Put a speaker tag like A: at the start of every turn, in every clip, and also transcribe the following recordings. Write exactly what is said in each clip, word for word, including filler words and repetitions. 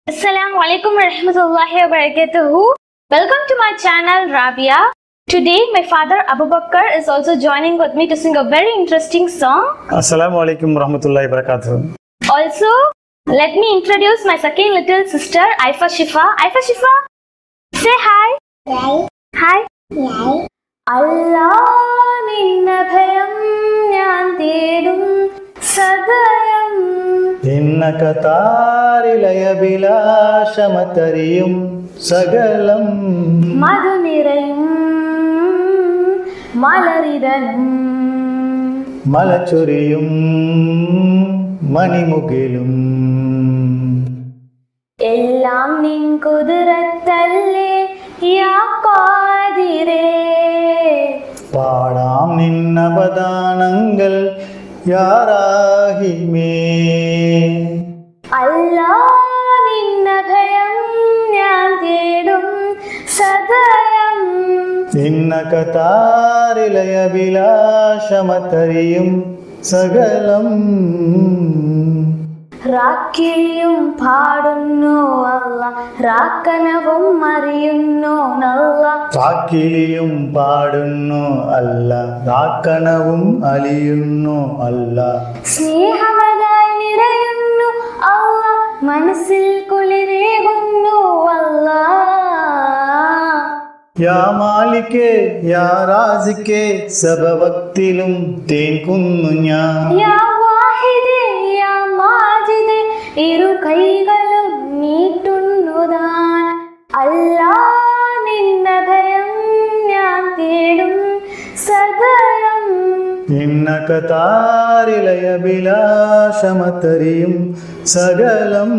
A: Assalamu alaikum warahmatullahi wabarakatuh. Welcome to my channel Rabia. Today my father Abu Bakr is also joining with me to sing a very interesting song.
B: Assalamu alaikum warahmatullahi wabarakatuh.
A: Also, let me introduce my second little sister Aifa Shifa. Aifa Shifa, say hi.
C: Hi.
A: Hi.
C: Hi.
A: Allah ninna bhayam njan thedum sadayam
B: ഇന്നകതാരിലയഭിലാഷമതരിയും സകലം
A: മധു നിറയും മലരിതനും
B: മലച്ചൊരിയും മണിമുകിലും
A: എല്ലാം നിൻ കുതിരത്തല്ലേ യാ ഖാദിരേ
B: പാടാം നിന്നപദാനങ്ങൾ യാറാഹിമേ
A: അല്ലാ നിന്ന ഭയം ഞാൻ തേടും സദയം
B: ഇന്നകതാരിലയഭിലാഷമതരിയും സകലം
A: റാക്കിയും പാടുന്നു അല്ല റാക്കനവും അറിയുന്നു നല്ല
B: റാക്കിലിയും പാടുന്നു അല്ല റാക്കണവും അലിയുന്നു അല്ല
A: സ്നേഹമതായി നിറയുന്നു അല്ല മനസ്സിൽ കുളിരേകുന്നു അല്ല
B: യാ മാലിക്കേ യാ റാസിക്കേ സബവക്തിലും തേൻകുന്നു ഞാൻ
A: യാ വാഹിദേ യാ മാജിദേ ഇരു കൈകളും നീട്ടുന്നതാൻ അല്ലാ നിന്ന ഭയം ഞാൻ തേടും സദയം
B: ഇന്നകതാരിലയഭിലാഷമതരിയും സകലം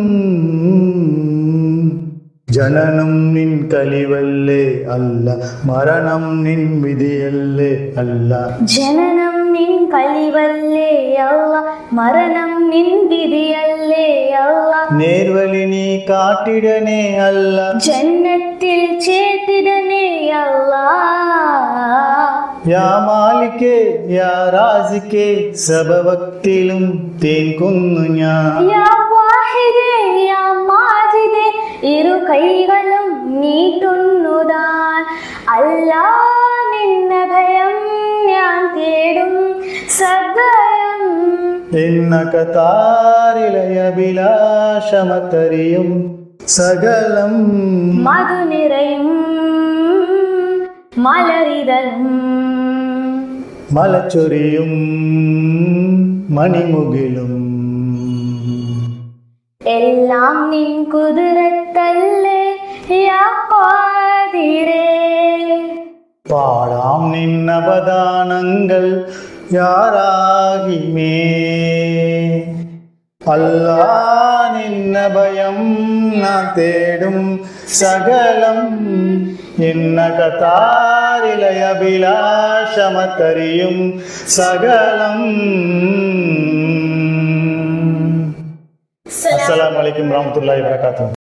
B: ജനനം നിൻ കലിവല്ലേ അല്ല മരണം നിൻ വിധിയല്ലേ അല്ല
A: ജനനം നിൻ കലിവല്ലേ അല്ല മരണം നിൻ വിധിയല്ലേ അല്ല
B: നേർവഴി നീ കാട്ടിടണേ അല്ല
A: ജന്നത്തിൽ ചേർത്തിടണേ അല്ല
B: യാ മാലിക്കേ യാ റാസിക്കേ സബവക്തിലും തേൻകുന്നു ഞാൻ
A: യാ വാഹിദേ യാ മാജിദേ ഇരു കൈകളും നീട്ടുന്നതാൻ അല്ലാ നിന്ന ഭയം ഞാൻ തേടും സദയം
B: ഇന്നകതാരിലയഭിലാഷമതരിയും സകലം
A: മധു നിറയും മലരിതനും
B: മലച്ചൊരിയും മണിമുകിലും
A: എല്ലാം നിൻ കുതിരത്തല്ലേ യാ ഖാദിരേ
B: പാടാം നിന്നപദാനങ്ങൾ യാറാഹിമേ അല്ലാ നിന്ന ഭയം ഞാൻ തേടും സകലം ഇന്നകതാരിലയഭിലാഷമതരിയും സകലം. അസ്സലാമു അലൈക്കും വറഹ്മത്തുള്ളാഹി വബറകാതുഹു.